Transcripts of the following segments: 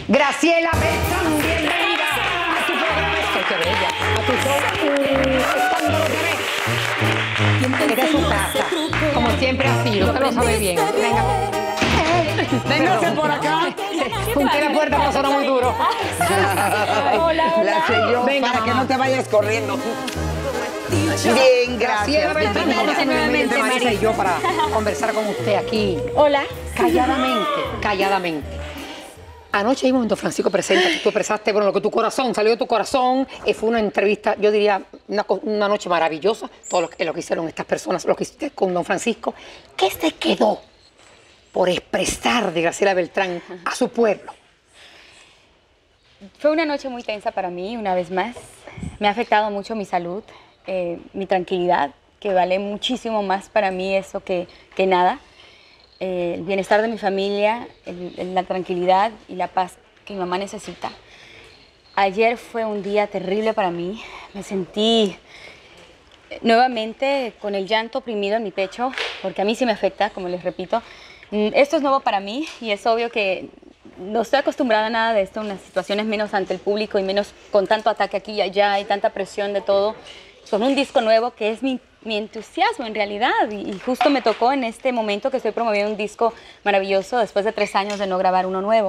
Graciela Beltrán, bienvenida a tu programa. ¡Qué bella! A tu show, Escándalo TV. Esta es su casa, como siempre ha sido, usted lo sabe bien. Venga. Véngase por acá. Junté la puerta, pero sonó muy duro. Hola, hola. La selló Venga, para que mamá. no te vayas corriendo. Bien, Graciela gracias. Beltrán, nuevamente Marisa y yo para conversar con usted aquí. Hola. Calladamente. Anoche vimos en Don Francisco Presenta, que tú expresaste, bueno, lo que tu corazón, salió de tu corazón. Fue una entrevista, yo diría, una noche maravillosa. Todo lo que hicieron estas personas, lo que hiciste con Don Francisco. ¿Qué se quedó por expresar de Graciela Beltrán a su pueblo? Fue una noche muy tensa para mí, una vez más. Me ha afectado mucho mi salud, mi tranquilidad, que vale muchísimo más para mí eso que nada. El bienestar de mi familia, la tranquilidad y la paz que mi mamá necesita. Ayer fue un día terrible para mí. Me sentí nuevamente con el llanto oprimido en mi pecho, porque a mí sí me afecta, como les repito. Esto es nuevo para mí y es obvio que no estoy acostumbrada a nada de esto, unas situaciones menos ante el público y menos con tanto ataque aquí y allá y tanta presión de todo. Con un disco nuevo que es mi entusiasmo en realidad y justo me tocó en este momento que estoy promoviendo un disco maravilloso después de 3 años de no grabar uno nuevo.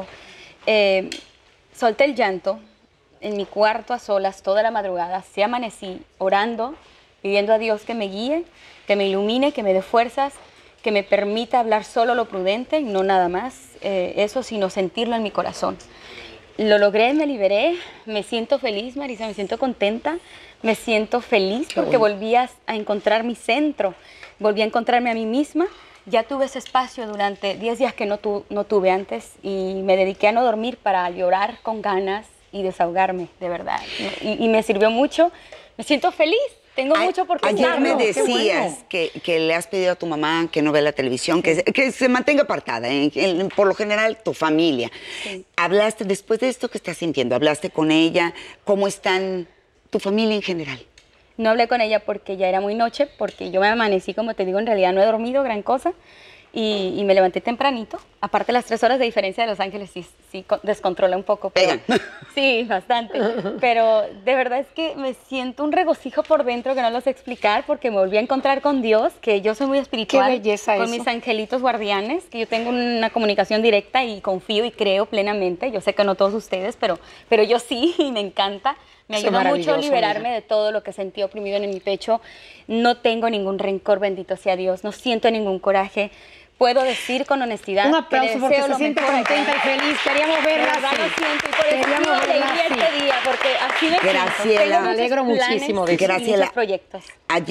Solté el llanto en mi cuarto a solas toda la madrugada, sí amanecí orando, pidiendo a Dios que me guíe, que me ilumine, que me dé fuerzas, que me permita hablar solo lo prudente, no nada más eso, sino sentirlo en mi corazón. Lo logré, me liberé, me siento feliz, Marisa, me siento contenta, me siento feliz porque volví a encontrar mi centro, volví a encontrarme a mí misma. Ya tuve ese espacio durante 10 días que no tuve antes y me dediqué a no dormir para llorar con ganas y desahogarme, de verdad. Y me sirvió mucho, me siento feliz. Tengo mucho por contar. Ayer me decías que le has pedido a tu mamá que no vea la televisión, Sí. que se mantenga apartada, por lo general tu familia. Sí. Hablaste, después de esto que estás sintiendo, hablaste con ella, ¿cómo están tu familia en general? No hablé con ella porque ya era muy noche, porque yo me amanecí, como te digo, en realidad no he dormido gran cosa y me levanté tempranito. Aparte las 3 horas de diferencia de Los Ángeles sí descontrola un poco. Pero, sí, bastante. Pero de verdad es que me siento un regocijo por dentro que no lo sé explicar porque me volví a encontrar con Dios, que yo soy muy espiritual. Qué belleza con eso. mis angelitos guardianes, que yo tengo una comunicación directa y confío y creo plenamente. Yo sé que no todos ustedes, pero yo sí y me encanta. Me Eso es ayudó mucho a maravilloso, liberarme mija. de todo lo que sentí oprimido en mi pecho. No tengo ningún rencor, bendito sea Dios. No siento ningún coraje. Puedo decir con honestidad Un que aplauso le porque deseo se lo siente mejor a contenta y ella. feliz. Queríamos De verla verdad así. lo siento y por eso Queríamos pido verla alegría así. este día, porque así me siento. Graciela, Tengo me muchos alegro planes muchísimo de y eso. Graciela, muchos proyectos.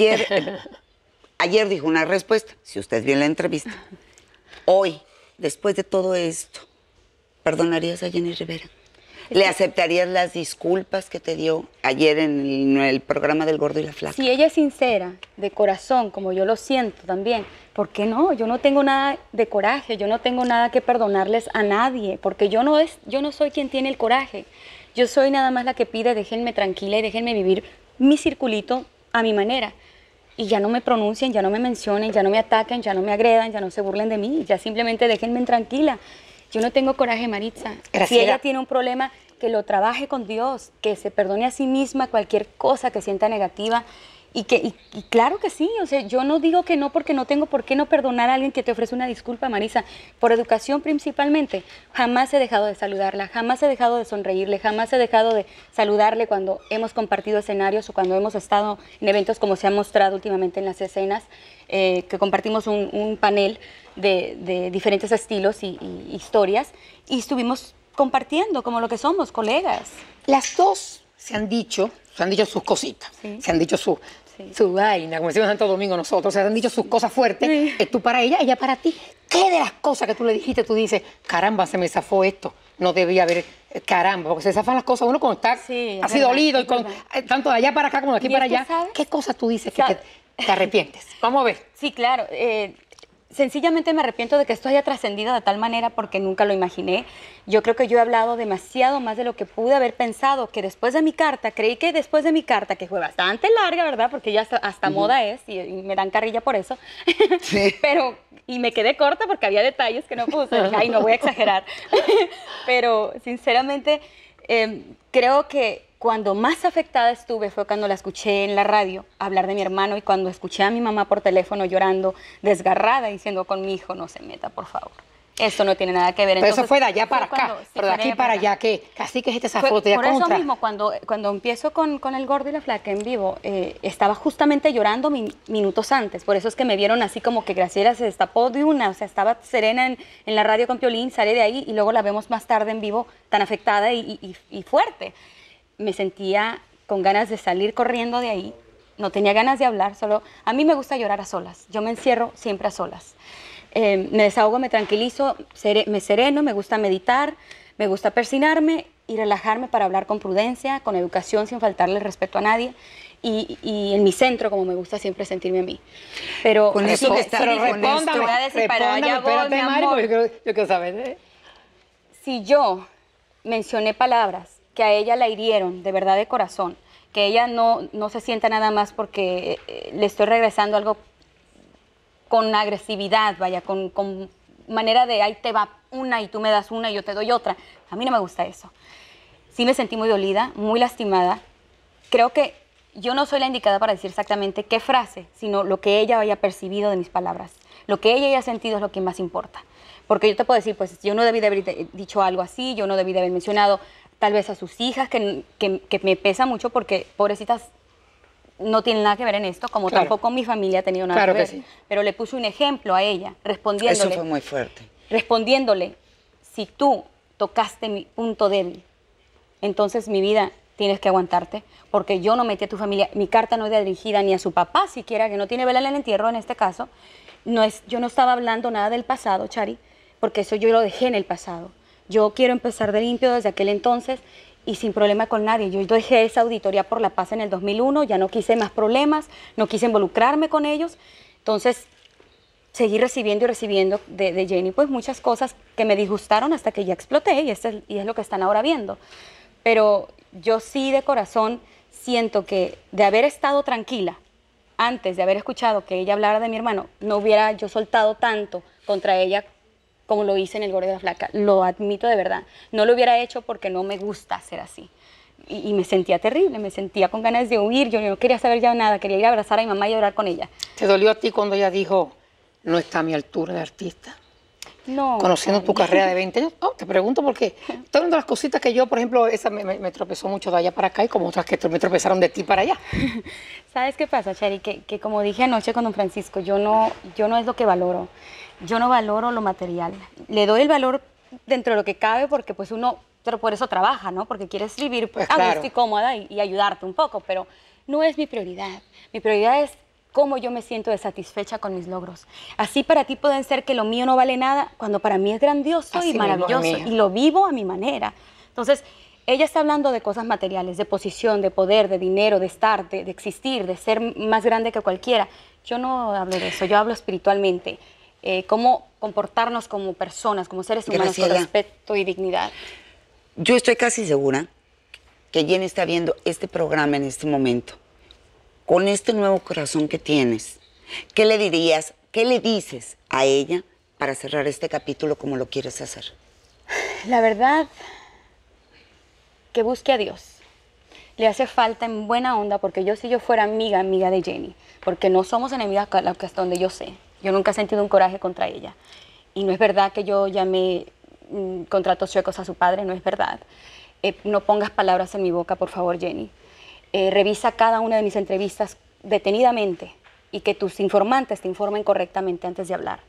Ayer dijo una respuesta, si usted vio la entrevista. Hoy, después de todo esto, ¿perdonarías a Jenny Rivera? ¿Le aceptarías las disculpas que te dio ayer en el programa del Gordo y la Flaca? Si ella es sincera, de corazón, como yo lo siento también, ¿por qué no? Yo no tengo nada de coraje, yo no tengo nada que perdonarles a nadie, porque yo no soy quien tiene el coraje. Yo soy nada más la que pide, déjenme tranquila y déjenme vivir mi circulito a mi manera. Y ya no me pronuncien, ya no me mencionen, ya no me ataquen, ya no me agredan, ya no se burlen de mí, ya simplemente déjenme tranquila. Yo no tengo coraje, Maritza. Graciela. Si ella tiene un problema, que lo trabaje con Dios, que se perdone a sí misma cualquier cosa que sienta negativa. Y claro que sí, o sea, yo no digo que no porque no tengo por qué no perdonar a alguien que te ofrece una disculpa, Marisa. Por educación principalmente, jamás he dejado de saludarla, jamás he dejado de sonreírle, jamás he dejado de saludarle cuando hemos compartido escenarios o cuando hemos estado en eventos como se ha mostrado últimamente en las escenas, que compartimos un panel de diferentes estilos y historias y estuvimos compartiendo como lo que somos, colegas. Las dos se han dicho sus cositas, Sí. se han dicho su vaina, como decimos en Santo Domingo nosotros, se han dicho sus cosas fuertes, Sí. tú para ella para ti. ¿Qué de las cosas que tú le dijiste tú dices, caramba, se me zafó esto, no debía haber, caramba, porque se zafan las cosas uno cuando está Sí, es así verdad, dolido, y es con, verdad. tanto de allá para acá como de aquí ¿Y para es que allá? sabes? ¿Qué cosas tú dices que Sabes. te arrepientes? Vamos a ver. Sí, claro. sencillamente me arrepiento de que esto haya trascendido de tal manera porque nunca lo imaginé. Yo creo que yo he hablado demasiado más de lo que pude haber pensado, que después de mi carta, creí que después de mi carta, que fue bastante larga, ¿verdad? Porque ya hasta moda es y me dan carrilla por eso. Sí. Pero, y me quedé corta porque había detalles que no puse. Dije, ay, no voy a exagerar. Pero, sinceramente, creo que cuando más afectada estuve fue cuando la escuché en la radio hablar de mi hermano y cuando escuché a mi mamá por teléfono llorando, desgarrada, diciendo con mi hijo no se meta, por favor. Esto no tiene nada que ver. Pero Entonces, eso fue de allá para acá, cuando- sí, pero de fue aquí para allá, que casi que es esa fue foto ya por eso contra. mismo, cuando empiezo con el gordo y la flaca en vivo, estaba justamente llorando minutos antes. Por eso es que me vieron así como que Graciela se destapó de una. O sea, estaba serena en la radio con Piolín, sale de ahí y luego la vemos más tarde en vivo tan afectada y fuerte. Me sentía con ganas de salir corriendo de ahí. No tenía ganas de hablar, solo... A mí me gusta llorar a solas. Yo me encierro siempre a solas. Me desahogo, me tranquilizo, me sereno, me gusta meditar, me gusta persinarme y relajarme para hablar con prudencia, con educación, sin faltarle el respeto a nadie y en mi centro, como me gusta siempre sentirme a mí. Pero Con eso que está- Pero con respóndame, esto- te voy a decir, para respóndame, allá voy, espérate, mi Mari, amor. porque yo quiero saber. Si yo mencioné palabras que a ella la hirieron de verdad de corazón, que ella no se sienta nada más porque le estoy regresando algo con agresividad, vaya, con manera de ahí te va una y tú me das una y yo te doy otra. A mí no me gusta eso. Sí me sentí muy dolida, muy lastimada. Creo que yo no soy la indicada para decir exactamente qué frase, sino lo que ella haya percibido de mis palabras. Lo que ella haya sentido es lo que más importa. Porque yo te puedo decir, pues yo no debí de haber dicho algo así, yo no debí de haber mencionado tal vez a sus hijas, que me pesa mucho porque pobrecitas no tienen nada que ver en esto, como Claro. tampoco mi familia ha tenido nada Claro que que ver. sí. Pero le puse un ejemplo a ella, Eso respondiéndole, fue muy fuerte. si tú tocaste mi punto débil, entonces mi vida tienes que aguantarte, porque yo no metí a tu familia, mi carta no es dirigida ni a su papá siquiera, que no tiene vela en el entierro en este caso, yo no estaba hablando nada del pasado, Chari, porque eso yo lo dejé en el pasado. Yo quiero empezar de limpio desde aquel entonces y sin problema con nadie. Yo dejé esa auditoría por la paz en el 2001, ya no quise más problemas, no quise involucrarme con ellos, entonces seguí recibiendo y recibiendo de Jenny pues muchas cosas que me disgustaron hasta que ya exploté y es lo que están ahora viendo. Pero yo sí de corazón siento que de haber estado tranquila antes de haber escuchado que ella hablara de mi hermano, no hubiera yo soltado tanto contra ella como lo hice en el Gordo y la Flaca. Lo admito de verdad. No lo hubiera hecho porque no me gusta ser así. Y me sentía terrible, me sentía con ganas de huir. Yo no quería saber ya nada, quería ir a abrazar a mi mamá y llorar con ella. ¿Te dolió a ti cuando ella dijo, no está a mi altura de artista? No. Conociendo tu Cari. carrera de 20 años, no, te pregunto porque todas una de las cositas que yo, por ejemplo, esa me tropezó mucho de allá para acá y como otras que me tropezaron de ti para allá. ¿Sabes qué pasa, Chari? Que como dije anoche con don Francisco, yo no es lo que valoro. Yo no valoro lo material. Le doy el valor dentro de lo que cabe porque pues uno, pero por eso trabaja, ¿no? Porque quieres vivir Pues a claro. gusto y cómoda y ayudarte un poco, pero no es mi prioridad. Mi prioridad es cómo yo me siento de satisfecha con mis logros. Así para ti pueden ser que lo mío no vale nada, cuando para mí es grandioso Así y mismo es, maravilloso mija. y lo vivo a mi manera. Entonces, ella está hablando de cosas materiales, de posición, de poder, de dinero, de estar, de existir, de ser más grande que cualquiera. Yo no hablo de eso, yo hablo espiritualmente. Cómo comportarnos como personas, como seres humanos, con Graciela. respeto y dignidad. Yo estoy casi segura que Jenny está viendo este programa en este momento. Con este nuevo corazón que tienes, ¿qué le dirías, qué le dices a ella para cerrar este capítulo como lo quieres hacer? La verdad, que busque a Dios. Le hace falta en buena onda, porque si yo fuera amiga de Jenny, porque no somos enemigas hasta donde yo sé. Yo nunca he sentido un coraje contra ella. Y no es verdad que yo llamé contratos chuecos a su padre, no es verdad. No pongas palabras en mi boca, por favor, Jenny. Revisa cada una de mis entrevistas detenidamente y que tus informantes te informen correctamente antes de hablar.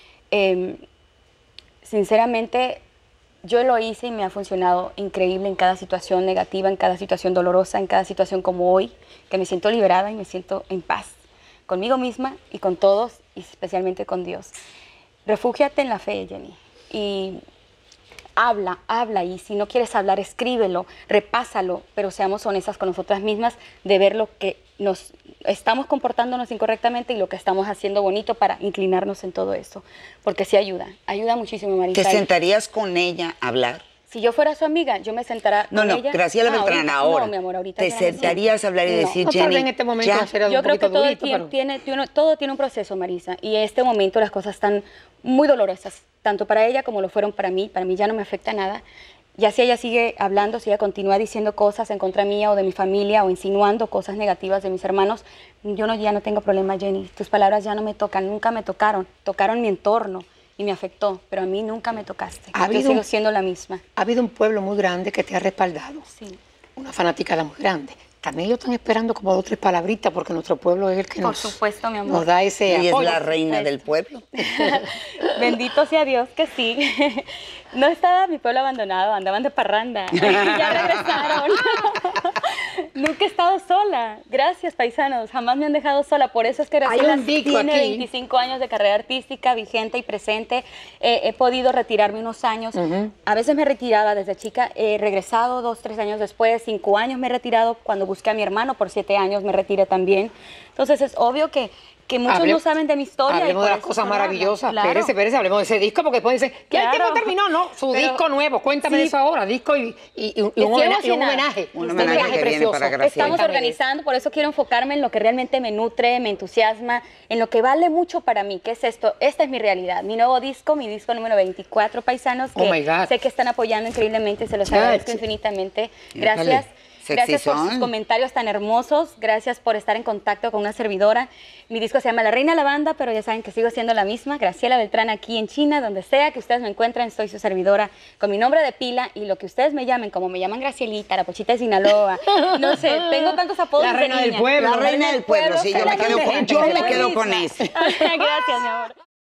Sinceramente, yo lo hice y me ha funcionado increíble en cada situación negativa, en cada situación dolorosa, en cada situación como hoy, que me siento liberada y me siento en paz conmigo misma y con todos, y especialmente con Dios. Refúgiate en la fe, Jenny, y habla, y si no quieres hablar, escríbelo, repásalo, pero seamos honestas con nosotras mismas de ver lo que nos estamos comportándonos incorrectamente y lo que estamos haciendo bonito para inclinarnos en todo eso. Porque sí ayuda muchísimo, Marisa. ¿Te sentarías con ella a hablar? Si yo fuera su amiga, yo me sentara con ella. Graciela Beltrán, ahora. No, mi amor, ahorita ¿Te ya no. sentarías a hablar y decir, No, tal Jenny, vez en este momento ya? será Yo un creo que poquito durito, pero... todo tiene un proceso, Marisa, y en este momento las cosas están muy dolorosas, tanto para ella como lo fueron para mí ya no me afecta nada. Ya si ella sigue hablando, si ella continúa diciendo cosas en contra mía o de mi familia o insinuando cosas negativas de mis hermanos, ya no tengo problema, Jenny. Tus palabras ya no me tocan, nunca me tocaron mi entorno y me afectó, pero a mí nunca me tocaste. Yo sigo siendo la misma. Ha habido un pueblo muy grande que te ha respaldado. Sí. Una fanaticada muy grande. También ellos están esperando como 2 o 3 palabritas porque nuestro pueblo es el que Por supuesto, mi amor. nos da ese Ella es apoyo. la reina del pueblo. Bendito sea Dios que sí. No estaba mi pueblo abandonado, andaban de parranda. Ya regresaron. Nunca he estado sola. Gracias, paisanos. Jamás me han dejado sola. Por eso es que Hay Graciela un disco tiene aquí. 25 años de carrera artística, vigente y presente. He podido retirarme unos años. A veces me retiraba desde chica. He regresado 2, 3 años después. 5 años me he retirado. Cuando busqué a mi hermano, por 7 años me retiré también. Entonces es obvio que muchos no saben de mi historia. Hablemos y de por las eso cosas solo hablan. maravillosas. Claro. Espérese, hablemos de ese disco porque después dicen, ¿qué el Claro. tiempo terminó? No, su Pero- disco nuevo. Cuéntame Sí. de eso ahora. Disco y un Estoy homenaje. emocionada. Un homenaje que viene precioso. para Graciela. Estamos Cuéntame de organizando, por eso quiero enfocarme en lo que realmente me nutre, me entusiasma, en lo que vale mucho para mí, que es esto. Esta es mi realidad, mi nuevo disco, mi disco número 24, paisanos, Oh my God. que sé que están apoyando increíblemente, se los Chachi. agradezco infinitamente. Gracias. Épale. Gracias por Sexizón. sus comentarios tan hermosos, gracias por estar en contacto con una servidora. Mi disco se llama La Reina de la Banda, pero ya saben que sigo siendo la misma, Graciela Beltrán, aquí en China, donde sea que ustedes me encuentren, soy su servidora con mi nombre de pila y lo que ustedes me llamen, como me llaman Gracielita, la Pochita de Sinaloa, no sé, tengo tantos apodos. La desde reina del niña. pueblo. La reina del pueblo, sí, yo me quedo con ese. Gracias, mi amor.